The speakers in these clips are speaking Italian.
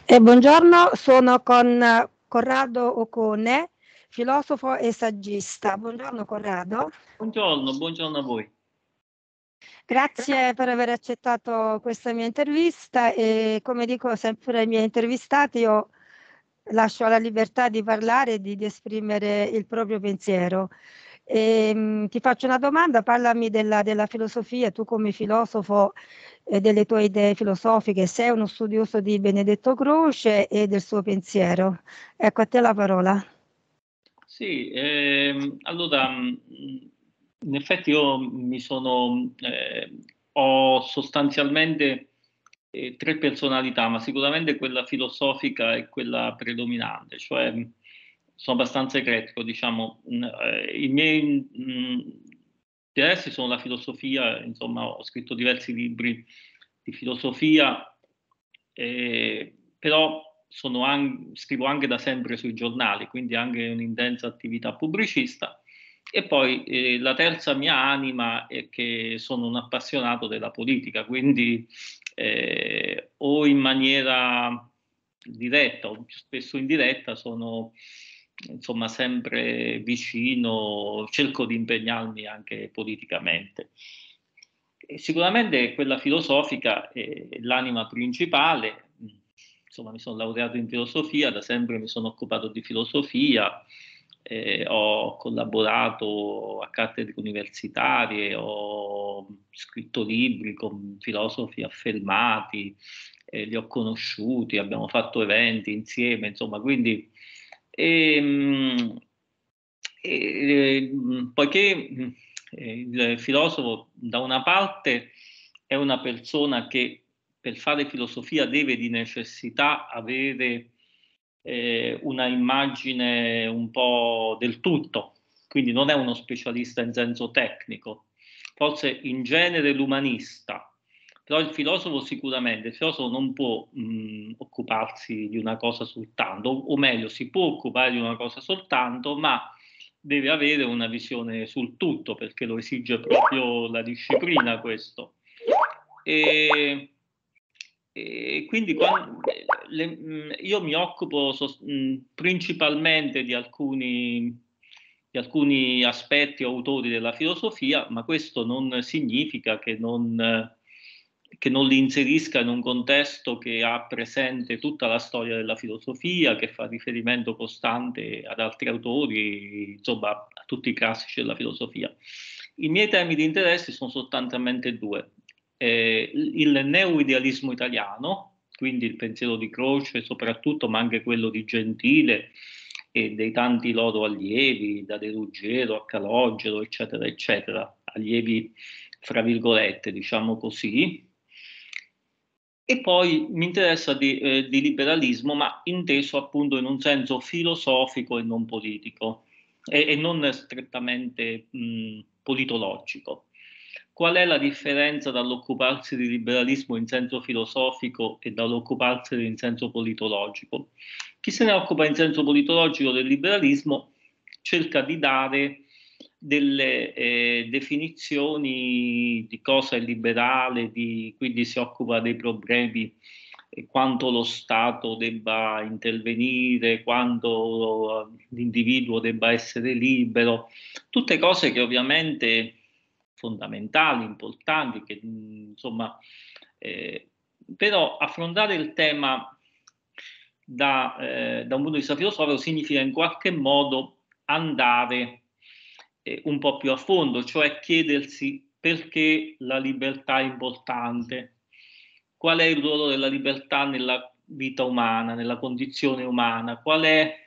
Buongiorno, sono con Corrado Ocone, filosofo e saggista. Buongiorno Corrado. Buongiorno a voi. Grazie per aver accettato questa mia intervista e come dico sempre ai miei intervistati, io lascio la libertà di parlare e di esprimere il proprio pensiero. Ti faccio una domanda, parlami della filosofia, tu come filosofo delle tue idee filosofiche, sei uno studioso di Benedetto Croce e del suo pensiero. Ecco, a te la parola. Sì, allora, in effetti io ho sostanzialmente tre personalità, ma sicuramente quella filosofica è quella predominante, cioè sono abbastanza eclettico, diciamo. I miei interessi sono la filosofia, insomma, ho scritto diversi libri di filosofia, però scrivo anche da sempre sui giornali, quindi anche un'intensa attività pubblicista. E poi la terza mia anima è che sono un appassionato della politica, quindi o in maniera diretta o più spesso indiretta sono insomma sempre vicino, cerco di impegnarmi anche politicamente. E sicuramente quella filosofica è l'anima principale. Insomma, mi sono laureato in filosofia, da sempre mi sono occupato di filosofia, ho collaborato a cattedre universitarie, ho scritto libri con filosofi affermati, li ho conosciuti, abbiamo fatto eventi insieme, insomma, quindi poiché il filosofo da una parte è una persona che per fare filosofia deve di necessità avere una immagine un po' del tutto, quindi non è uno specialista in senso tecnico, forse in genere l'umanista, però il filosofo sicuramente, il filosofo non può occuparsi di una cosa soltanto, o meglio, si può occupare di una cosa soltanto, ma deve avere una visione sul tutto, perché lo esige proprio la disciplina questo. E quindi io mi occupo principalmente di alcuni aspetti o autori della filosofia, ma questo non significa che non li inserisca in un contesto che ha presente tutta la storia della filosofia, che fa riferimento costante ad altri autori, insomma, a tutti i classici della filosofia. I miei temi di interesse sono sostanzialmente due. Il neoidealismo italiano, quindi il pensiero di Croce soprattutto, ma anche quello di Gentile e dei tanti loro allievi, da De Ruggero a Calogero, eccetera, eccetera, allievi fra virgolette, diciamo così. E poi mi interessa di liberalismo, ma inteso appunto in un senso filosofico e non politico, e non strettamente politologico. Qual è la differenza dall'occuparsi di liberalismo in senso filosofico e dall'occuparsi in senso politologico? Chi se ne occupa in senso politologico del liberalismo cerca di dare delle definizioni di cosa è liberale, quindi si occupa dei problemi quanto lo Stato debba intervenire, quanto l'individuo debba essere libero, tutte cose che ovviamente fondamentali, importanti, che insomma, però affrontare il tema da un punto di vista filosofico significa in qualche modo andare un po' più a fondo, cioè chiedersi perché la libertà è importante, qual è il ruolo della libertà nella vita umana, nella condizione umana, qual è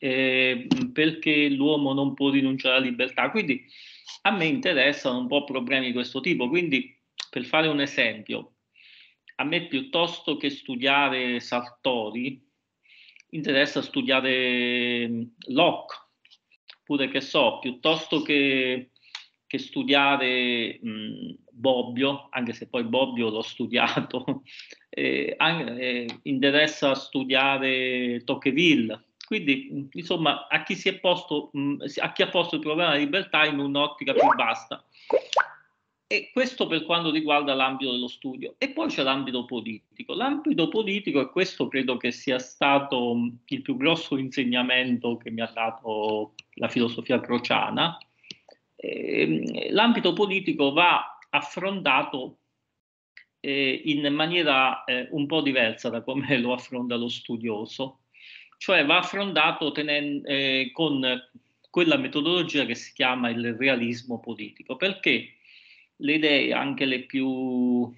perché l'uomo non può rinunciare alla libertà. Quindi a me interessano un po' problemi di questo tipo, quindi per fare un esempio, a me piuttosto che studiare Sartori interessa studiare Locke, oppure che so, piuttosto che studiare Bobbio, anche se poi Bobbio l'ho studiato, interessa studiare Tocqueville. Quindi, insomma, a chi ha posto il problema della libertà in un'ottica più vasta. E questo per quanto riguarda l'ambito dello studio. E poi c'è l'ambito politico. L'ambito politico, e questo credo che sia stato il più grosso insegnamento che mi ha dato la filosofia crociana. L'ambito politico va affrontato in maniera un po' diversa da come lo affronta lo studioso, cioè va affrontato con quella metodologia che si chiama il realismo politico, perché le idee, anche le più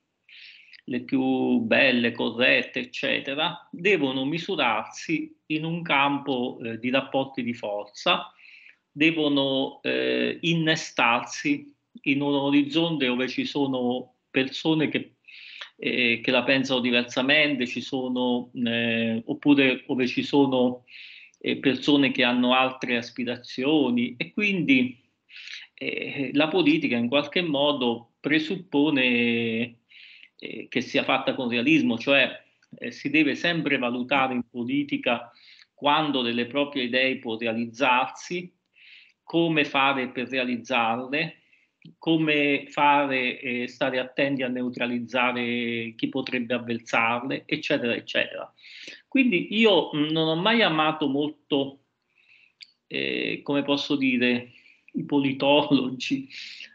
belle, corrette, eccetera, devono misurarsi in un campo di rapporti di forza, devono innestarsi in un orizzonte dove ci sono persone che la pensano diversamente, oppure dove ci sono persone che hanno altre aspirazioni, e quindi la politica in qualche modo presuppone che sia fatta con realismo, cioè si deve sempre valutare in politica quando delle proprie idee può realizzarsi, come fare per realizzarle, come fare e stare attenti a neutralizzare chi potrebbe avversarle, eccetera, eccetera. Quindi io non ho mai amato molto, come posso dire, i politologi,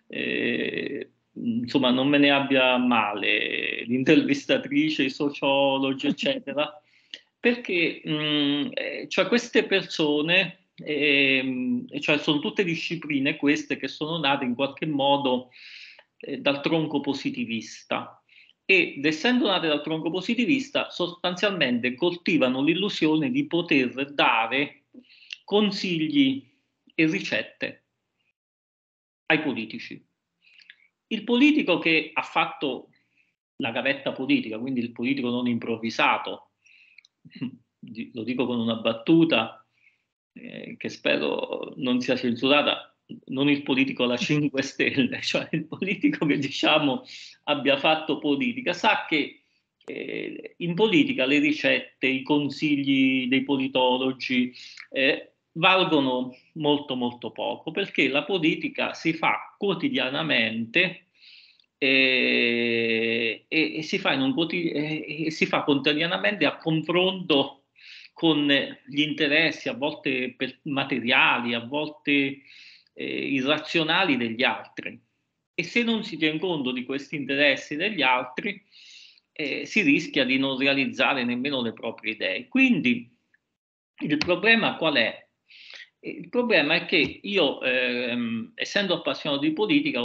insomma non me ne abbia male, l'intervistatrice, i sociologi, eccetera, perché cioè queste persone, cioè sono tutte discipline queste che sono nate in qualche modo dal tronco positivista, ed essendo nate dal tronco positivista sostanzialmente coltivano l'illusione di poter dare consigli e ricette ai politici. Il politico che ha fatto la gavetta politica, quindi il politico non improvvisato, lo dico con una battuta che spero non sia censurata, non il politico alla 5 Stelle, cioè il politico che diciamo abbia fatto politica, sa che in politica le ricette, i consigli dei politologi valgono molto molto poco, perché la politica si fa quotidianamente e si fa si fa quotidianamente a confronto con gli interessi, a volte materiali, a volte irrazionali degli altri. E se non si tiene conto di questi interessi degli altri, si rischia di non realizzare nemmeno le proprie idee. Quindi il problema qual è? Il problema è che io, essendo appassionato di politica,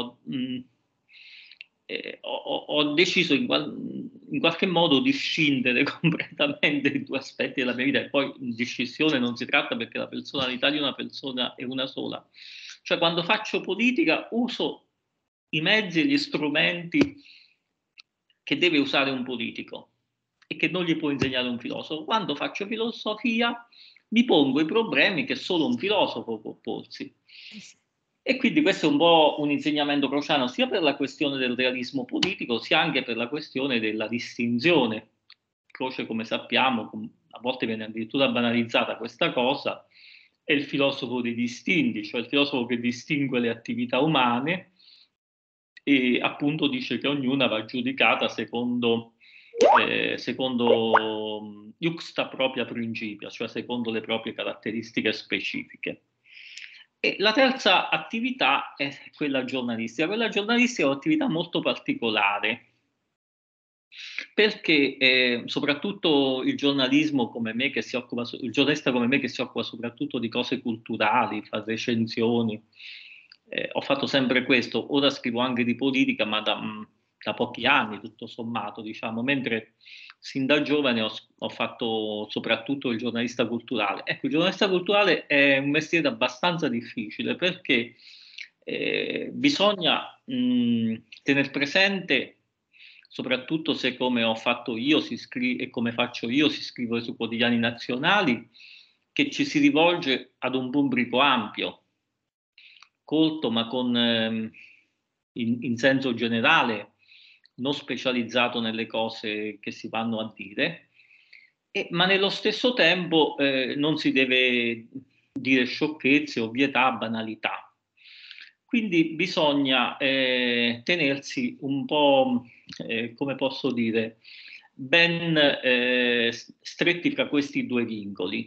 ho deciso in qualche modo di scindere completamente i due aspetti della mia vita, e poi di scissione non si tratta, perché la personalità di una persona è una sola. Cioè, quando faccio politica uso i mezzi e gli strumenti che deve usare un politico e che non gli può insegnare un filosofo. Quando faccio filosofia mi pongo i problemi che solo un filosofo può porsi. E quindi questo è un po' un insegnamento crociano, sia per la questione del realismo politico, sia anche per la questione della distinzione. Croce, come sappiamo, a volte viene addirittura banalizzata questa cosa, è il filosofo dei distinti, cioè il filosofo che distingue le attività umane e appunto dice che ognuna va giudicata secondo iuxta propria principia, cioè secondo le proprie caratteristiche specifiche. E la terza attività è quella giornalistica. Quella giornalistica è un'attività molto particolare, perché soprattutto il giornalismo come me, che si occupa, il giornalista come me che si occupa soprattutto di cose culturali, fa recensioni, ho fatto sempre questo. Ora scrivo anche di politica, ma da pochi anni, tutto sommato, diciamo, mentre sin da giovane ho fatto soprattutto il giornalista culturale. Ecco, il giornalista culturale è un mestiere abbastanza difficile, perché bisogna tener presente, soprattutto se come ho fatto io e come faccio io si scrive su quotidiani nazionali, che ci si rivolge ad un pubblico ampio, colto, ma in senso generale, non specializzato nelle cose che si vanno a dire, ma nello stesso tempo non si deve dire sciocchezze, ovvietà, banalità. quindi bisogna tenersi un po', come posso dire, ben stretti fra questi due vincoli.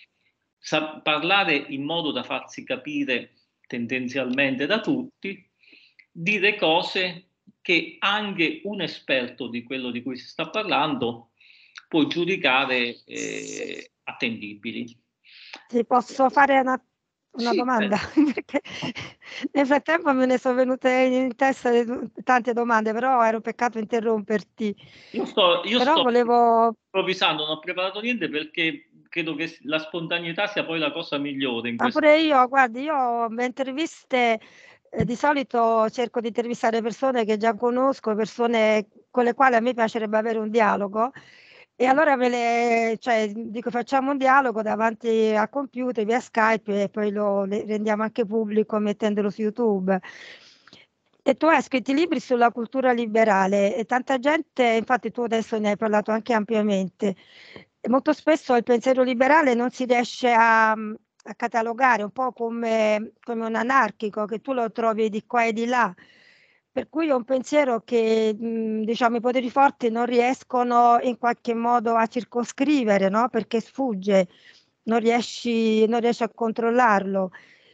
Parlare in modo da farsi capire tendenzialmente da tutti, dire cose che anche un esperto di quello di cui si sta parlando può giudicare attendibili. Ti posso fare una domanda? Perché nel frattempo me ne sono venute in testa tante domande, però era un peccato interromperti. Io sto volevo... improvvisando, non ho preparato niente perché credo che la spontaneità sia poi la cosa migliore in questo. Pure io, guardi, io le interviste di solito cerco di intervistare persone che già conosco, persone con le quali a me piacerebbe avere un dialogo. E allora dico facciamo un dialogo davanti al computer via Skype e poi lo rendiamo anche pubblico mettendolo su YouTube. E tu hai scritto libri sulla cultura liberale e tanta gente, infatti tu adesso ne hai parlato anche ampiamente, e molto spesso il pensiero liberale non si riesce a catalogare, un po' come un anarchico, che tu lo trovi di qua e di là. Per cui è un pensiero che diciamo, i poteri forti non riescono in qualche modo a circoscrivere, no? Perché sfugge, non riesci a controllarlo.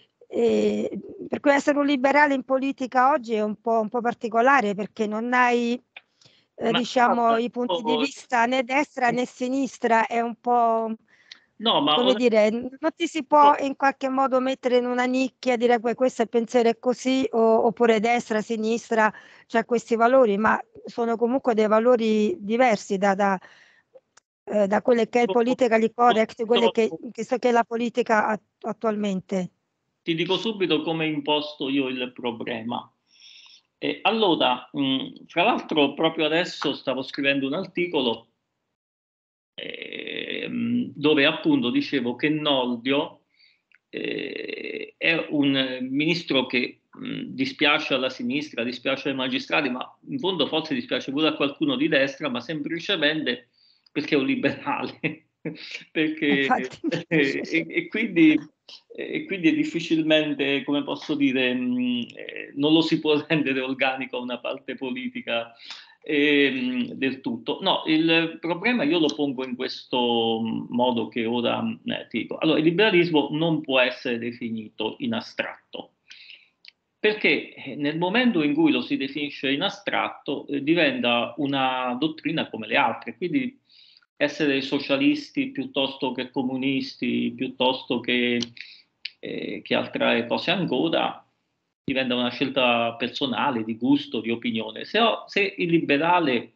Per cui essere un liberale in politica oggi è un po' particolare, perché non hai diciamo, i punti di vista né destra né sinistra, è un po'... No, ma come dire, non ti si può in qualche modo mettere in una nicchia e dire questo è il pensiero è così, oppure destra, sinistra, cioè questi valori, ma sono comunque dei valori diversi da quelle che è il politically correct, quelle che è la politica attualmente. Ti dico subito come ho imposto io il problema. Allora, fra l'altro, proprio adesso stavo scrivendo un articolo dove appunto dicevo che Nordio è un ministro che dispiace alla sinistra, dispiace ai magistrati, ma in fondo forse dispiace pure a qualcuno di destra, ma semplicemente perché è un liberale. Perché, e quindi è difficilmente, come posso dire, non lo si può rendere organico a una parte politica del tutto. No, il problema io lo pongo in questo modo che ora ti dico. Allora, il liberalismo non può essere definito in astratto, perché nel momento in cui lo si definisce in astratto diventa una dottrina come le altre, quindi essere socialisti piuttosto che comunisti, piuttosto che altre cose ancora, diventa una scelta personale, di gusto, di opinione. Se il liberale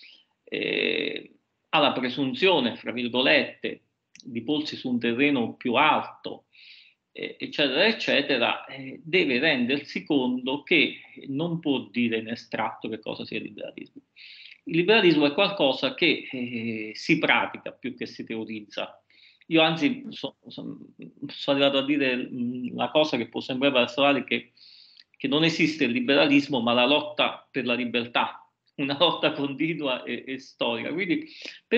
ha la presunzione, fra virgolette, di porsi su un terreno più alto, eccetera, eccetera, deve rendersi conto che non può dire in estratto che cosa sia il liberalismo. Il liberalismo è qualcosa che si pratica più che si teorizza. Io anzi sono arrivato a dire una cosa che può sembrare paradossale, che non esiste il liberalismo, ma la lotta per la libertà, una lotta continua e storica. Quindi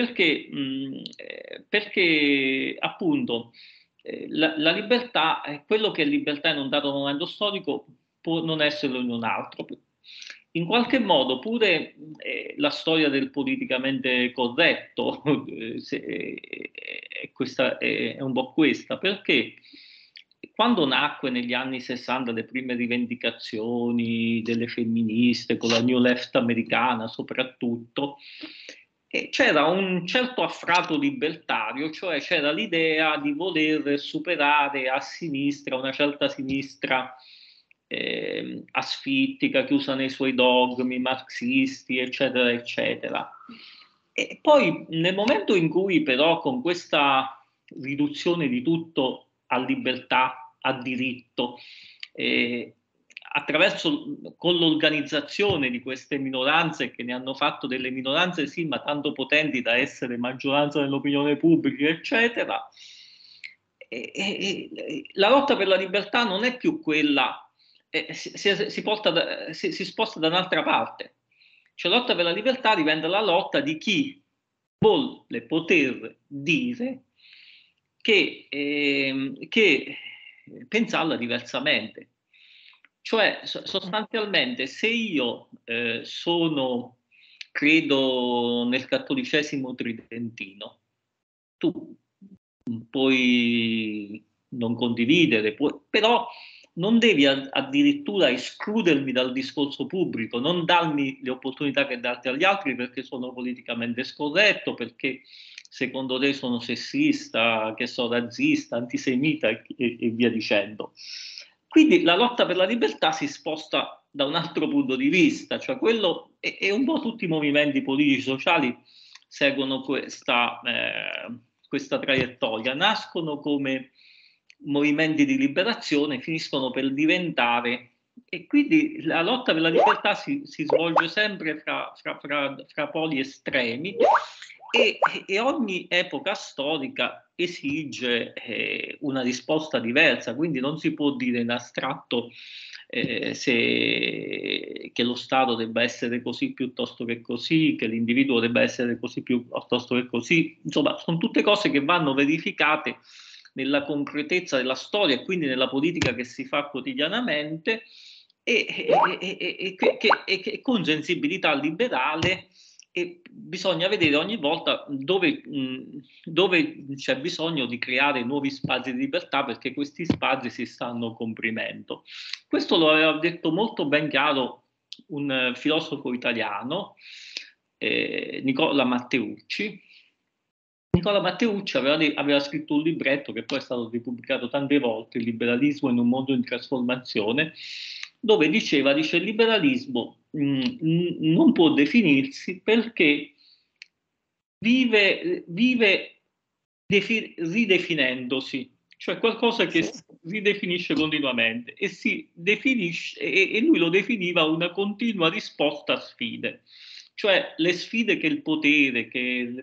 perché appunto la libertà, quello che è libertà in un dato momento storico può non esserlo in un altro. In qualche modo pure la storia del politicamente corretto questa, è un po' questa, perché quando nacque negli anni 60 le prime rivendicazioni delle femministe con la New Left americana soprattutto, c'era un certo affrato libertario, cioè c'era l'idea di voler superare a sinistra una certa sinistra asfittica, chiusa nei suoi dogmi marxisti, eccetera, eccetera. E poi nel momento in cui però con questa riduzione di tutto a libertà, a diritto, con l'organizzazione di queste minoranze che ne hanno fatto delle minoranze sì, ma tanto potenti da essere maggioranza nell'opinione pubblica, eccetera, la lotta per la libertà non è più quella, si sposta da un'altra parte. Cioè, la lotta per la libertà diventa la lotta di chi vuole poter dire che pensarla diversamente. Cioè, sostanzialmente, se io credo nel cattolicesimo tridentino, tu puoi non condividere, però non devi addirittura escludermi dal discorso pubblico, non darmi le opportunità che darti agli altri perché sono politicamente scorretto, perché secondo te sono sessista, che sono razzista, antisemita e via dicendo. Quindi la lotta per la libertà si sposta da un altro punto di vista, cioè quello e un po' tutti i movimenti politici sociali seguono questa traiettoria, nascono come movimenti di liberazione, finiscono per diventare, e quindi la lotta per la libertà si svolge sempre fra poli estremi e ogni epoca storica esige una risposta diversa, quindi non si può dire in astratto che lo Stato debba essere così piuttosto che così, che l'individuo debba essere così piuttosto che così. Insomma, sono tutte cose che vanno verificate nella concretezza della storia e quindi nella politica che si fa quotidianamente e con sensibilità liberale. E bisogna vedere ogni volta dove c'è bisogno di creare nuovi spazi di libertà perché questi spazi si stanno comprimendo. Questo lo aveva detto molto ben chiaro un filosofo italiano, Nicola Matteucci. Nicola Matteucci aveva scritto un libretto che poi è stato ripubblicato tante volte, Il liberalismo in un mondo in trasformazione, dove dice il liberalismo non può definirsi perché vive ridefinendosi, cioè qualcosa che si ridefinisce continuamente e si definisce, e lui lo definiva una continua risposta a sfide, cioè le sfide che il potere, che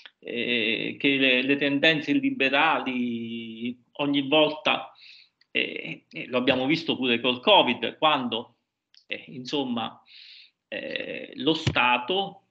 le tendenze liberali ogni volta, lo abbiamo visto pure col Covid, quando insomma lo Stato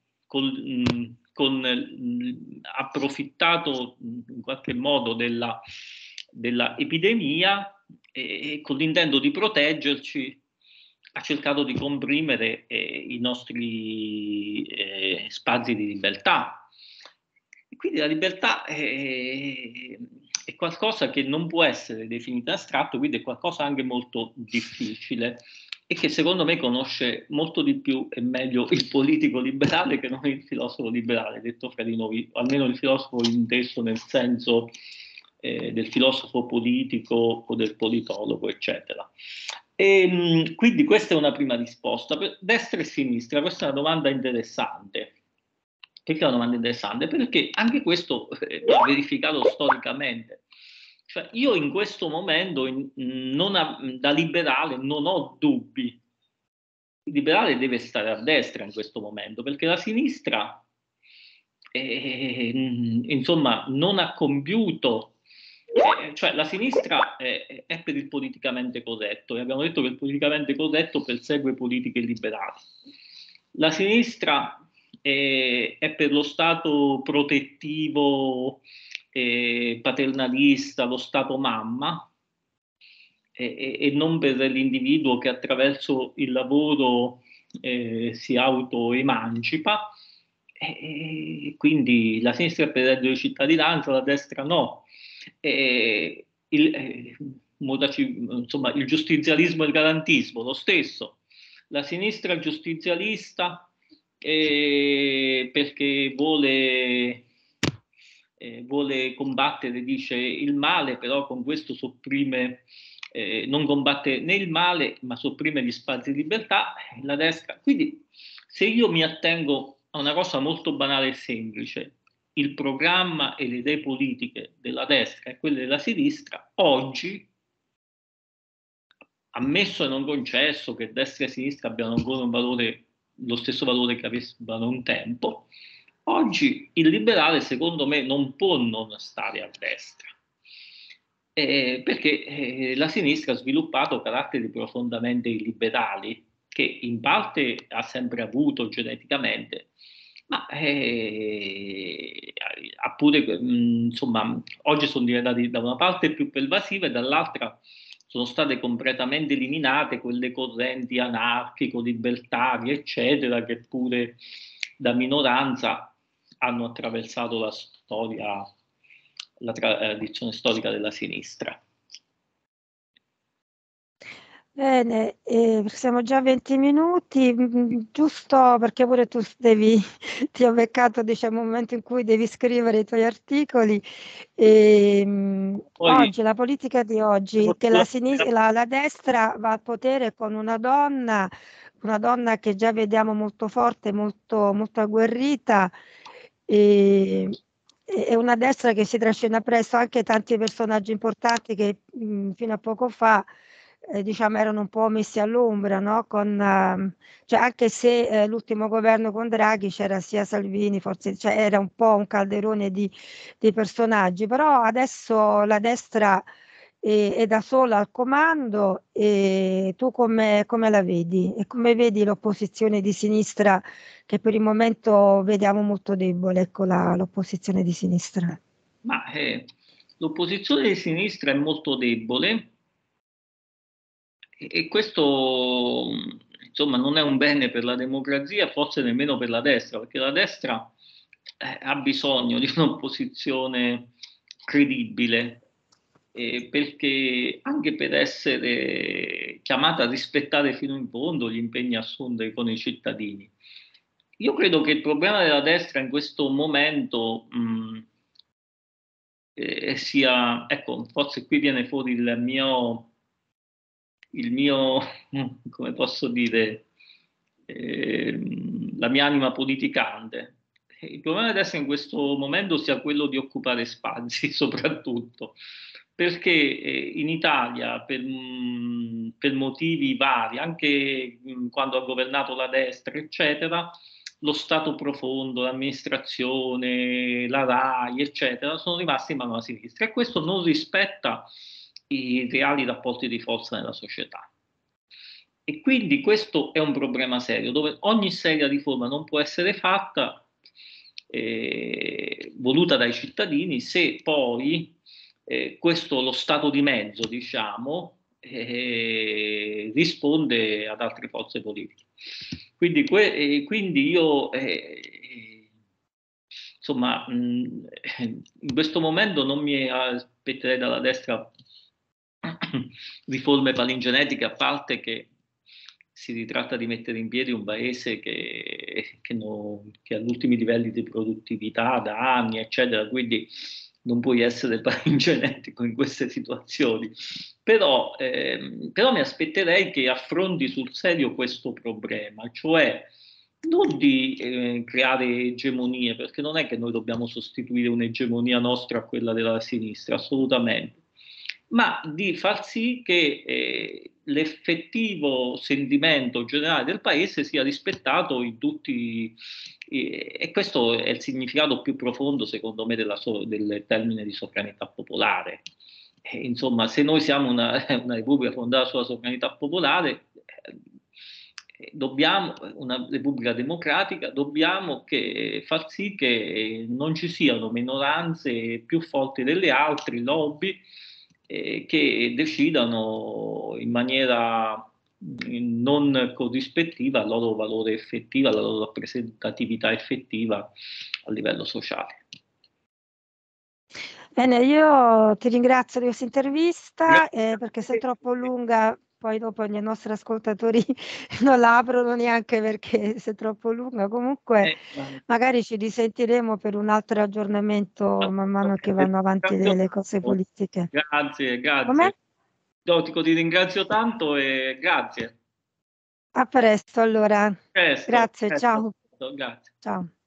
approfittato in qualche modo della epidemia e con l'intento di proteggerci ha cercato di comprimere i nostri spazi di libertà. E quindi la libertà è qualcosa che non può essere definita astratto, quindi è qualcosa anche molto difficile e che secondo me conosce molto di più e meglio il politico liberale che non il filosofo liberale, detto fra di noi, almeno il filosofo inteso nel senso del filosofo politico o del politologo, eccetera. Quindi questa è una prima risposta. Per destra e sinistra, questa è una domanda interessante. Perché è una domanda interessante? Perché anche questo va verificato storicamente. Cioè, io in questo momento, da liberale, non ho dubbi. Il liberale deve stare a destra in questo momento, perché la sinistra, insomma, non ha compiuto. Cioè la sinistra è per il politicamente corretto e abbiamo detto che il politicamente corretto persegue politiche liberali. La sinistra è per lo Stato protettivo, paternalista, lo Stato mamma, e non per l'individuo che attraverso il lavoro si autoemancipa. Quindi la sinistra è per il reddito di cittadinanza, la destra no. Insomma, il giustizialismo e il garantismo, lo stesso. La sinistra giustizialista perché vuole combattere, dice, il male, però con questo sopprime, non combatte né il male, ma sopprime gli spazi di libertà, la destra. Quindi se io mi attengo a una cosa molto banale e semplice, il programma e le idee politiche della destra e quelle della sinistra, oggi, ammesso e non concesso che destra e sinistra abbiano ancora un valore, lo stesso valore che avevano un tempo, oggi il liberale secondo me non può non stare a destra, perché la sinistra ha sviluppato caratteri profondamente illiberali che in parte ha sempre avuto geneticamente, ma pure, insomma, oggi sono diventati da una parte più pervasive e dall'altra sono state completamente eliminate quelle correnti anarchico-libertarie, eccetera, che pure da minoranza hanno attraversato la storia, la tradizione storica della sinistra. Bene, siamo già a 20 minuti, giusto perché pure tu ti ho beccato, diciamo, un momento in cui devi scrivere i tuoi articoli. Oggi, la politica di oggi, che la destra va al potere con una donna che già vediamo molto forte, molto, molto agguerrita, e una destra che si trascina presso anche tanti personaggi importanti che fino a poco fa diciamo erano un po' messi all'ombra, no? Cioè, anche se l'ultimo governo con Draghi c'era sia Salvini, forse cioè, era un po' un calderone di personaggi, però adesso la destra è da sola al comando. E tu come la vedi? E come vedi l'opposizione di sinistra, che per il momento vediamo molto debole, ecco l'opposizione di sinistra? Ma l'opposizione di sinistra è molto debole e questo insomma non è un bene per la democrazia, forse nemmeno per la destra, perché la destra ha bisogno di un'opposizione credibile, perché anche per essere chiamata a rispettare fino in fondo gli impegni assunti con i cittadini. Io credo che il problema della destra in questo momento sia, ecco, forse qui viene fuori il mio come posso dire, la mia anima politicante. Il problema della destra in questo momento sia quello di occupare spazi, soprattutto, perché in Italia, per motivi vari, anche quando ha governato la destra, eccetera, lo Stato profondo, l'amministrazione, la RAI, eccetera, sono rimasti in mano alla sinistra e questo non rispetta i reali rapporti di forza nella società. E quindi questo è un problema serio, dove ogni seria riforma non può essere fatta, voluta dai cittadini, se poi questo, lo stato di mezzo, diciamo, risponde ad altre forze politiche. Quindi io, insomma, in questo momento non mi aspetterei dalla destra riforme palingenetiche, a parte che si ritratta di mettere in piedi un paese che ha gli ultimi livelli di produttività da anni, eccetera, quindi non puoi essere palingenetico in queste situazioni. Però mi aspetterei che affronti sul serio questo problema, cioè non di creare egemonie, perché non è che noi dobbiamo sostituire un'egemonia nostra a quella della sinistra, assolutamente, ma di far sì che l'effettivo sentimento generale del paese sia rispettato in tutti, e questo è il significato più profondo, secondo me, del termine di sovranità popolare. Insomma, se noi siamo una repubblica fondata sulla sovranità popolare, dobbiamo, una repubblica democratica, dobbiamo far sì che non ci siano minoranze più forti delle altre, lobby, che decidano in maniera non corrispettiva al loro valore effettivo, alla loro rappresentatività effettiva a livello sociale. Bene, io ti ringrazio di questa intervista, perché se è troppo lunga, poi dopo i nostri ascoltatori non la aprono neanche perché se è troppo lunga. Comunque, magari ci risentiremo per un altro aggiornamento man mano che vanno avanti le cose politiche. Grazie, grazie. Come? Dotico, ti ringrazio tanto e grazie. A presto allora. Presto, Grazie, presto, ciao. grazie. Ciao.